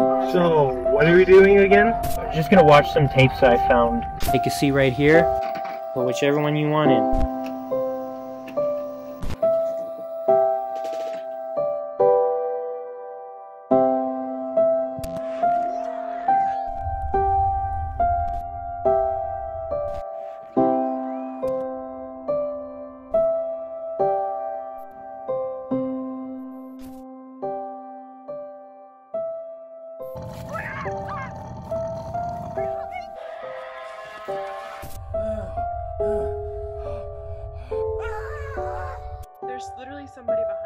So, what are we doing again? I'm just gonna watch some tapes I found. Take a seat right here. Put whichever one you want in. There's literally somebody behind